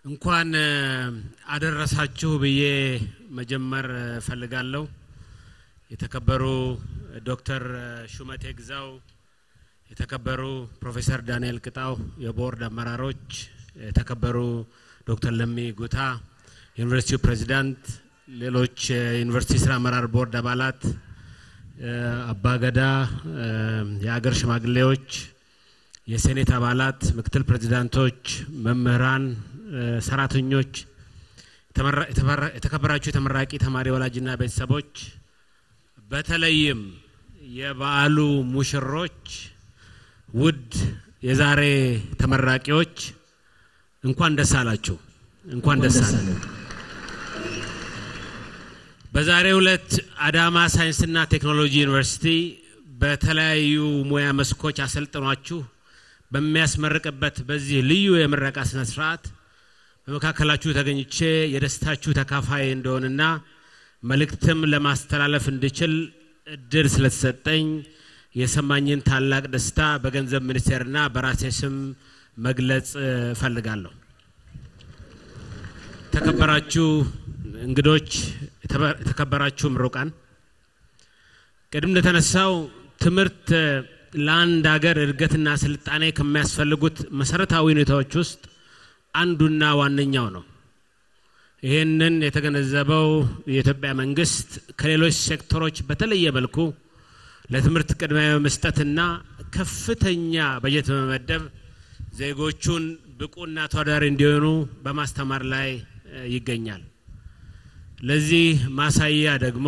እንኳን አደረሳችሁ ብዬ መጀመር ፈልጋለሁ። የተከበሩ ዶክተር ሹመቴ ግዛው፣ የተከበሩ ፕሮፌሰር ዳንኤል ቅጣው የቦርድ አመራሮች፣ የተከበሩ ዶክተር ለሚ ጉታ ዩኒቨርሲቲ ፕሬዝዳንት፣ ሌሎች ዩኒቨርሲቲ ስራ አመራር ቦርድ አባላት፣ አባገዳ የአገር ሽማግሌዎች፣ የሴኔት አባላት፣ ምክትል ፕሬዝዳንቶች፣ መምህራን፣ ሰራተኞች፣ የተከበራችሁ የተመራቂ ተማሪ ወላጅና ቤተሰቦች፣ በተለይም የበዓሉ ሙሽሮች፣ ውድ የዛሬ ተመራቂዎች እንኳን ደስ አላችሁ። እንኳን ደስ አላችሁ። በዛሬው ዕለት አዳማ ሳይንስና ቴክኖሎጂ ዩኒቨርሲቲ በተለያዩ ሙያ መስኮች አሰልጥኗችሁ በሚያስመርቅበት በዚህ ልዩ የምረቃ ስነ ስርዓት በመካከላችሁ ተገኝቼ የደስታችሁ ተካፋይ እንደሆነና መልእክትም ለማስተላለፍ እንድችል እድል ስለተሰጠኝ የሰማኝን ታላቅ ደስታ በገንዘብ ሚኒስቴርና በራሴ ስም መግለጽ ፈልጋለሁ። ተከበራችሁ እንግዶች፣ የተከበራችሁ ምሩቃን፣ ቀደም እንደተነሳው ትምህርት ለአንድ ሀገር እድገትና ስልጣኔ ከሚያስፈልጉት መሰረታዊ ሁኔታዎች ውስጥ አንዱና ዋነኛው ነው። ይሄንን የተገነዘበው የኢትዮጵያ መንግስት ከሌሎች ሴክተሮች በተለየ መልኩ ለትምህርት ቅድሚያ መስጠትና ከፍተኛ በጀት በመመደብ ዜጎቹን ብቁና ተወዳዳሪ እንዲሆኑ በማስተማር ላይ ይገኛል። ለዚህ ማሳያ ደግሞ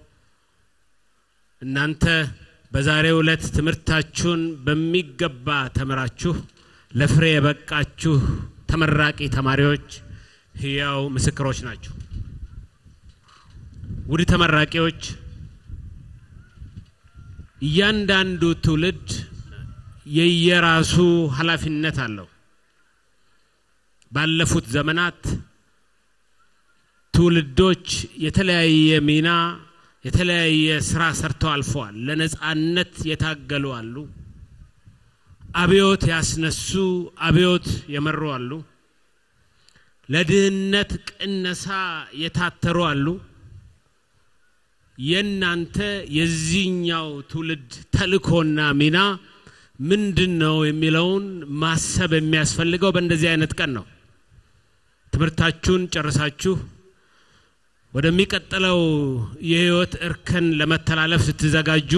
እናንተ በዛሬው ዕለት ትምህርታችሁን በሚገባ ተመራችሁ ለፍሬ የበቃችሁ ተመራቂ ተማሪዎች ህያው ምስክሮች ናችሁ። ውድ ተመራቂዎች፣ እያንዳንዱ ትውልድ የየራሱ ኃላፊነት አለው። ባለፉት ዘመናት ትውልዶች የተለያየ ሚና የተለያየ ስራ ሰርተው አልፈዋል። ለነጻነት የታገሉ አሉ፣ አብዮት ያስነሱ አብዮት የመሩ አሉ፣ ለድህነት ቅነሳ የታተሩ አሉ። የናንተ የዚህኛው ትውልድ ተልእኮና ሚና ምንድነው የሚለውን ማሰብ የሚያስፈልገው በእንደዚህ አይነት ቀን ነው። ትምህርታችሁን ጨርሳችሁ ወደሚቀጥለው የህይወት እርከን ለመተላለፍ ስትዘጋጁ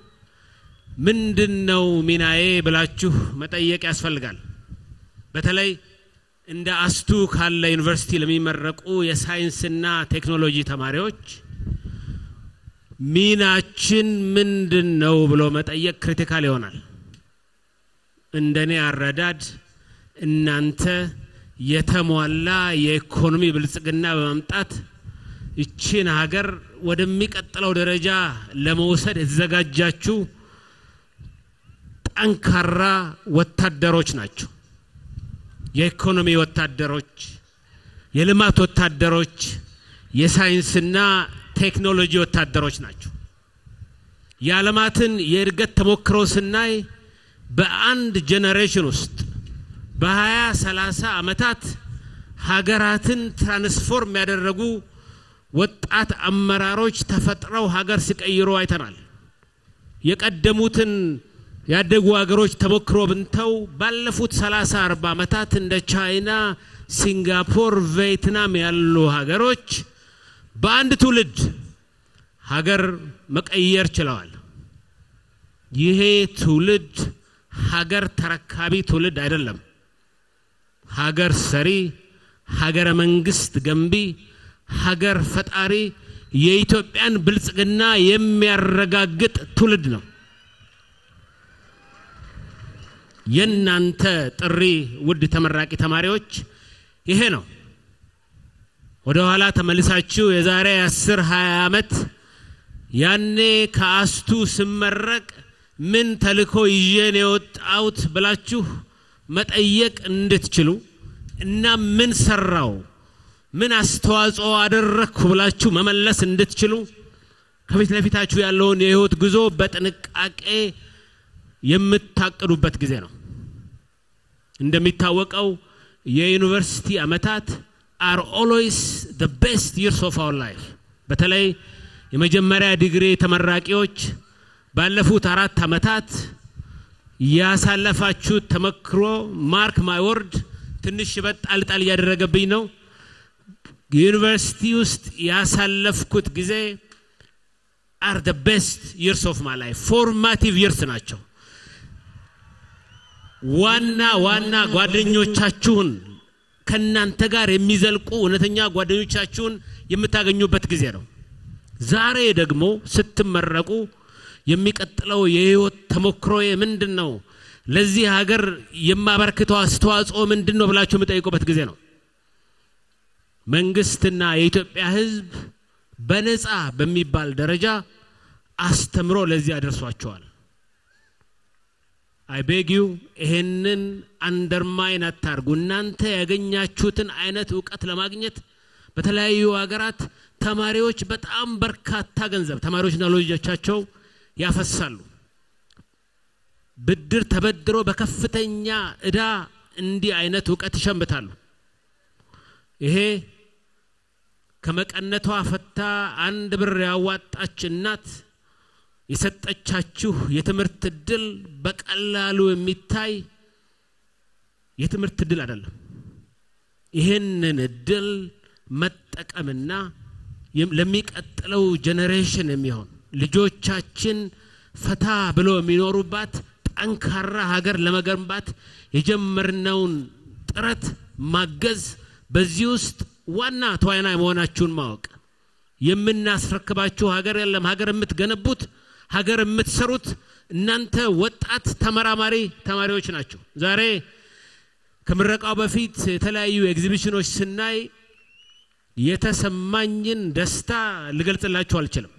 ምንድነው ሚናዬ ብላችሁ መጠየቅ ያስፈልጋል። በተለይ እንደ አስቱ ካለ ዩኒቨርሲቲ ለሚመረቁ የሳይንስና ቴክኖሎጂ ተማሪዎች ሚናችን ምንድነው ብሎ መጠየቅ ክሪቲካል ይሆናል። እንደኔ አረዳድ እናንተ የተሟላ የኢኮኖሚ ብልጽግና በማምጣት እቺን ሀገር ወደሚቀጥለው ደረጃ ለመውሰድ የተዘጋጃችሁ ጠንካራ ወታደሮች ናቸው። የኢኮኖሚ ወታደሮች፣ የልማት ወታደሮች፣ የሳይንስና ቴክኖሎጂ ወታደሮች ናቸው። የዓለማትን የእድገት ተሞክሮ ስናይ በአንድ ጄነሬሽን ውስጥ በ20-30 ዓመታት ሀገራትን ትራንስፎርም ያደረጉ ወጣት አመራሮች ተፈጥረው ሀገር ሲቀይሩ አይተናል። የቀደሙትን ያደጉ ሀገሮች ተሞክሮ ብንተው ባለፉት 30-40 ዓመታት እንደ ቻይና፣ ሲንጋፖር፣ ቪየትናም ያሉ ሀገሮች በአንድ ትውልድ ሀገር መቀየር ችለዋል። ይሄ ትውልድ ሀገር ተረካቢ ትውልድ አይደለም። ሀገር ሰሪ፣ ሀገረ መንግስት ገንቢ፣ ሀገር ፈጣሪ፣ የኢትዮጵያን ብልጽግና የሚያረጋግጥ ትውልድ ነው። የናንተ ጥሪ ውድ ተመራቂ ተማሪዎች ይሄ ነው። ወደ ኋላ ተመልሳችሁ የዛሬ 10-20 ዓመት ያኔ ከአስቱ ስመረቅ ምን ተልኮ ይዤን የወጣውት ብላችሁ መጠየቅ እንድትችሉ እና ምን ሰራው ምን አስተዋጽኦ አደረኩ ብላችሁ መመለስ እንድትችሉ ከፊት ለፊታችሁ ያለውን የህይወት ጉዞ በጥንቃቄ የምታቀዱበት ጊዜ ነው። እንደሚታወቀው የዩኒቨርሲቲ አመታት are always the best years of our life በተለይ የመጀመሪያ ዲግሪ ተመራቂዎች ባለፉት 4 አመታት ያሳለፋችሁ ተመክሮ ማርክ ማይ ወርድ ትንሽ በጣልጣል ያደረገብኝ ነው ዩኒቨርሲቲ ውስጥ ያሳለፍኩት ጊዜ are the best years of my life formative years ናቸው ዋና ጓደኞቻችሁን ከናንተ ጋር የሚዘልቁ እውነተኛ ጓደኞቻችሁን የምታገኙበት ጊዜ ነው ዛሬ ደግሞ ስትመረቁ የሚቀጥለው የህይወት ተሞክሮዬ ምንድነው ለዚህ ሀገር የማበረክተው አስተዋጽኦ ምንድነው ብላችሁ የምትጠይቁበት ጊዜ ነው መንግስትና የኢትዮጵያ ህዝብ በነጻ በሚባል ደረጃ አስተምሮ ለዚህ አደርሷቸዋል I beg you ይሄንን አንደርማይን አታርጉ እናንተ ያገኛችሁትን አይነት ዕውቀት ለማግኘት በተለያዩ ሀገራት ተማሪዎች በጣም በርካታ ገንዘብ ተማሪዎችና ልጆቻቸው ያፈሳሉ ብድር ተበድሮ በከፍተኛ እዳ እንዲህ አይነት ዕውቀት ይሸምታሉ ይሄ ከመቀነቷ ፈታ አንድ ብር ያዋጣች እናት የሰጠቻችሁ የትምርት ድል በቀላሉ የሚታይ የትምርት ድል አይደለም ይሄንን ድል መጠቀምና ለሚቀጥለው ጄኔሬሽን የሚሆን ልጆቻችን ፈታ ብሎ የሚኖሩባት ጠንካራ ሀገር ለመገንባት የጀመርነውን ጥረት ማገዝ በዚህ ውስጥ ዋና ተዋናይ መሆናችሁን ማወቅ የምናስረክባችሁ ሀገር የለም ሀገር የምትገነቡት ሀገር የምትሰሩት እናንተ ወጣት ተመራማሪ ተማሪዎች ናችሁ ዛሬ ከምረቃው በፊት የተለያዩ ኤግዚቢሽኖች ስናይ የተሰማኝን ደስታ ልገልጽላችሁ አልችልም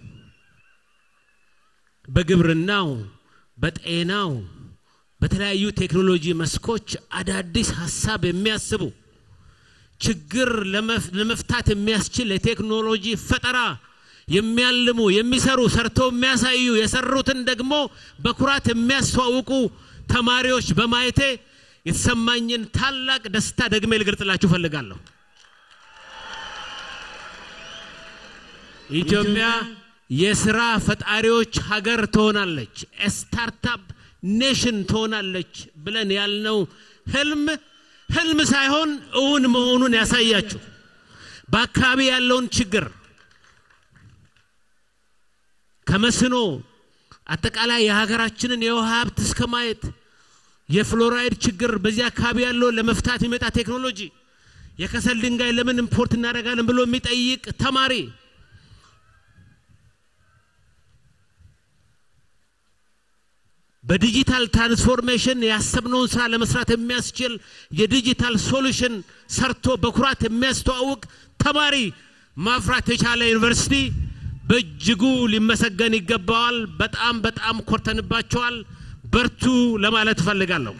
በግብርናው በጤናው በተለያዩ ቴክኖሎጂ መስኮች አዳዲስ ሐሳብ የሚያስቡ ችግር ለመፍታት የሚያስችል የቴክኖሎጂ ፈጠራ የሚያልሙ የሚሰሩ ሰርተው የሚያሳዩ የሰሩትን ደግሞ በኩራት የሚያስተዋውቁ ተማሪዎች በማየቴ የተሰማኝን ታላቅ ደስታ ደግሜ ልገልጽላችሁ ፈልጋለሁ ኢትዮጵያ የሥራ ፈጣሪዎች ሀገር ትሆናለች ስታርታፕ ኔሽን ትሆናለች ብለን ያልነው ህልም ሳይሆን እውን መሆኑን ያሳያችሁ በአካባቢ ያለውን ችግር ከመስኖ አጠቃላይ የሀገራችንን የውሃ ሀብት እስከማየት የፍሎራይድ ችግር በዚያ አካባቢ ያለው ለመፍታት የሚመጣ ቴክኖሎጂ የከሰል ድንጋይ ለምን ኢምፖርት እናደርጋለን ብሎ የሚጠይቅ ተማሪ በዲጂታል ትራንስፎርሜሽን ያሰብነውን ስራ ለመስራት የሚያስችል የዲጂታል ሶሉሽን ሰርቶ በኩራት የሚያስተዋውቅ ተማሪ ማፍራት የቻለ ዩኒቨርሲቲ በእጅጉ ሊመሰገን ይገባዋል በጣም ኮርተንባቸዋል በርቱ ለማለት ፈልጋለሁ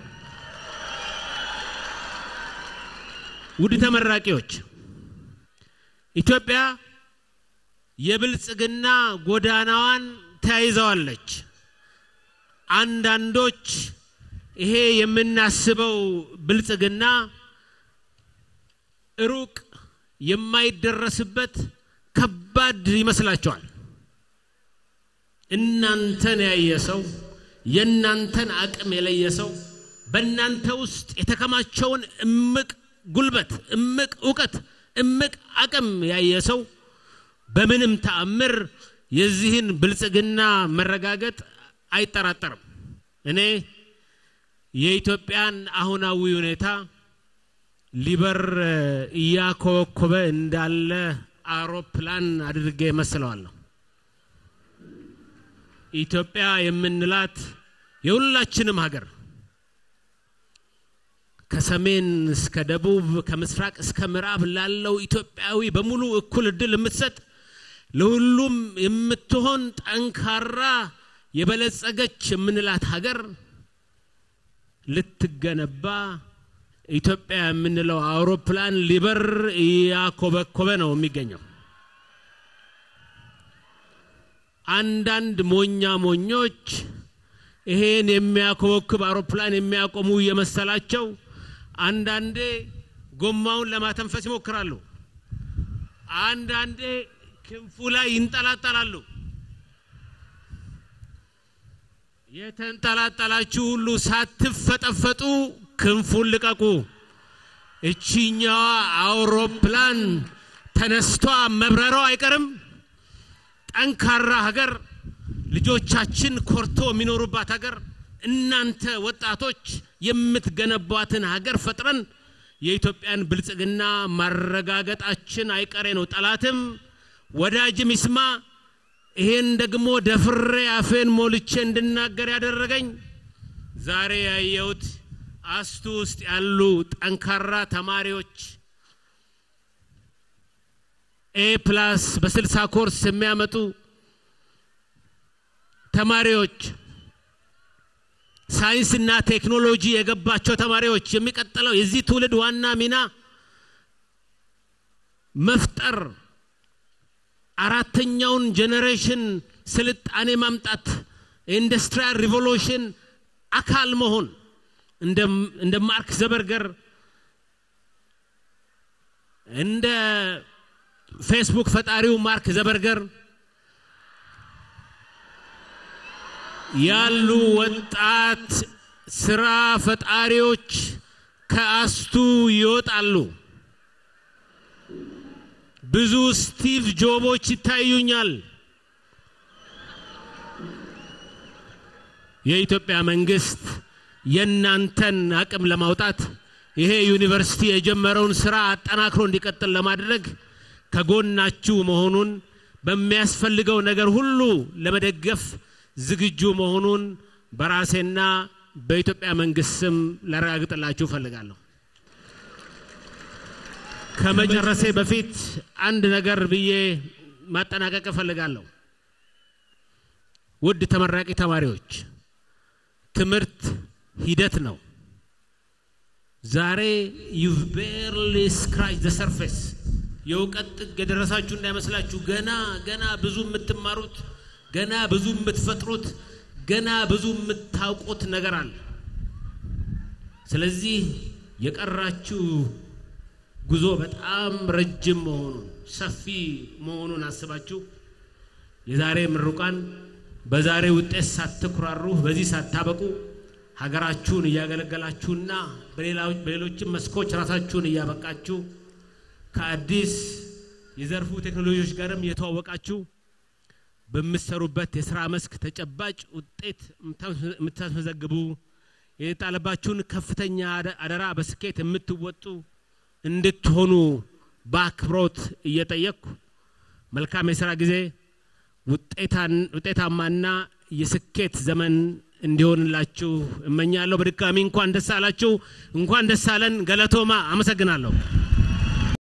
ውድ ተመራቂዎች ኢትዮጵያ የብልጽግና ጎዳናዋን ተያይዛዋለች አንዳንዶች ይሄ የምናስበው ብልጽግና ሩቅ የማይደረስበት ከባድ ይመስላችኋል እናንተን ያየሰው የናንተን አቅም የለየሰው በእናንተ ውስጥ የተከማቸውን እምቅ ጉልበት እምቅ ዕውቀት እምቅ አቅም ያየሰው በምንም ተአምር የዚህን ብልጽግና መረጋገጥ አይጠራጠርም እኔ የኢትዮጵያን አሁናዊ ሁኔታ ሊበር ያኮኮበ እንዳለ አውሮፕላን አድርጌ መስለዋለሁ ኢትዮጵያ የምንላት የሁላችንም ሀገር ከሰሜን እስከ ደቡብ ከምስራቅ እስከ ምዕራብ ላለው ኢትዮጵያዊ በሙሉ እኩል እድል የምትሰጥ ለሁሉም የምትሆን ጠንካራ የበለጸገች የምንላት ሀገር ልትገነባ ኢትዮጵያ የምንለው አውሮፕላን ሊበር ያኮበኮበ ነው የሚገኘው አንዳንድ ሞኞች ይሄን የሚያኮበኩብ አውሮፕላን የሚያቆሙ የመሰላቸው አንዳንዴ ጎማውን ለማተንፈስ ይሞክራሉ አንዳንዴ ክንፉ ላይ ይንጠላጠላሉ የተንጠላጠላችሁ ሁሉ ሳትፈጠፈጡ ክንፉን ልቀቁ እቺኛዋ አውሮፕላን ተነስቷ መብረራው አይቀርም ጠንካራ ሀገር ልጆቻችን ኮርቶ የሚኖሩባት ሀገር እናንተ ወጣቶች የምትገነቧትን ሀገር ፈጥረን የኢትዮጵያን ብልጽግና ማረጋገጣችን አይቀሬ ነው ጠላትም ወዳጅም ይስማ ይሄን ደግሞ ደፍሬ አፌን ሞልቼ እንድናገር ያደረገኝ ዛሬ ያየሁት አስቱ ውስጥ ያሉ ጠንካራ ተማሪዎች A+ በ60 ኮርስ የሚያመጡ ተማሪዎች ሳይንስና ቴክኖሎጂ የገባቸው ተማሪዎች የሚቀጥለው የዚህ ትውልድ ዋና ሚና መፍጠር አራተኛውን ጄነሬሽን ስልጣኔ ማምጣት ኢንዱስትሪያል ሪቮሉሽን አካል መሆን እንደ ማርክ ዘበርገር እንደ ፌስቡክ ፈጣሪው ማርክ ዘበርገር ያሉ ወጣት ስራ ፈጣሪዎች ከአስቱ ይወጣሉ ብዙ ስቲቭ ጆቦች ይታዩኛል የኢትዮጵያ መንግስት የናንተን አቅም ለማውጣት ይሄ ዩኒቨርሲቲ የጀመረውን ስራ አጠናክሮ እንዲቀጥል ለማድረግ ከጎናችሁ መሆኑን በሚያስፈልገው ነገር ሁሉ ለመደገፍ ዝግጁ መሆኑን በራሴና በኢትዮጵያ መንግስት ስም ላረጋግጥላችሁ ፈልጋለሁ ከመጨረሴ በፊት አንድ ነገር ብዬ ማጠናቀቅ ፈልጋለሁ ውድ ተመራቂ ተማሪዎች ትምህርት ሂደት ነው ዛሬ you've barely scratched the surface የውቀት ገደረሳችሁ እንዳይመስላችሁ ገና ብዙ የምትማሩት ገና ብዙ የምትፈጥሩት ገና ብዙ የምታውቁት ነገር አለ ስለዚህ የቀራችሁ ጉዞ በጣም ረጅም መሆኑን ሰፊ መሆኑን አስባችሁ የዛሬ ምሩቃን በዛሬ ውጤት ሳትኩራሩ በዚህ ሳታበቁ ሀገራችሁን ያገለገላችሁና በሌሎችም መስኮች ራሳችሁን ያበቃችሁ ከአዲስ የዘርፉ ቴክኖሎጂዎች ጋርም የተዋወቃችሁ በመሰሩበት የሥራ መስክ ተጨባጭ ውጤት የምታስመዘግቡ የጣለባችሁን ከፍተኛ አደራ በስኬት የምትወጡ እንድትሆኑ በአክብሮት እየጠየቅኩ መልካም የሥራ ጊዜ ውጤታማና የስኬት ዘመን እንዲሆንላችሁ እመኛለሁ በድጋሚ እንኳን ደስ አላችሁ እንኳን ደስ አለን ገለቶማ አመሰግናለሁ